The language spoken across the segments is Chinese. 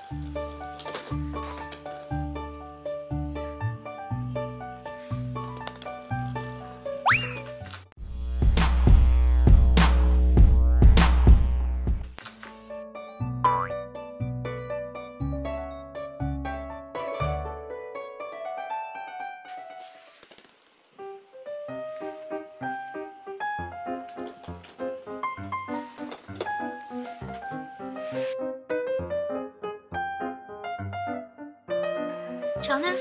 乔呢？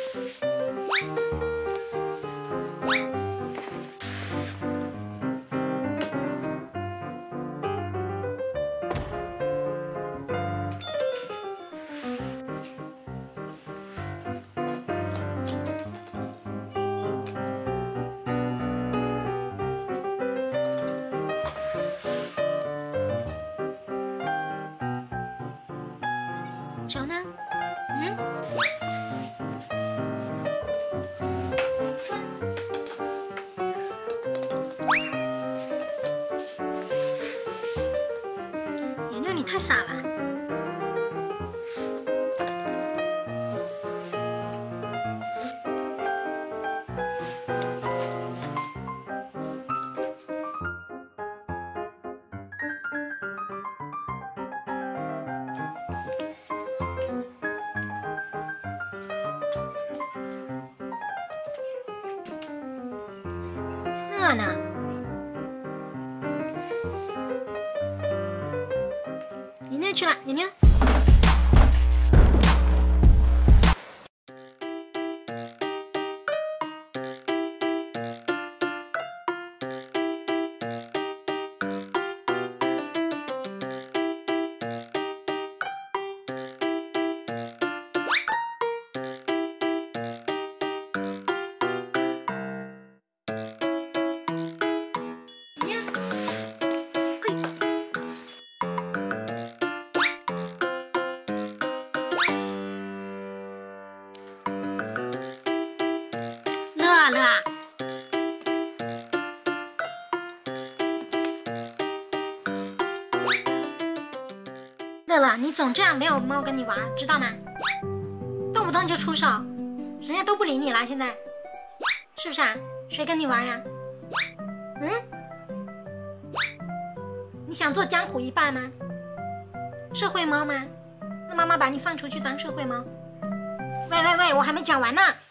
乔呢？你太傻了。那呢？你那去了，你呢？乐乐，你总这样没有猫跟你玩，知道吗？动不动就出手，人家都不理你了，现在是不是啊？谁跟你玩呀？你想做江湖一霸吗？社会猫吗？那妈妈把你放出去当社会猫？喂，我还没讲完呢。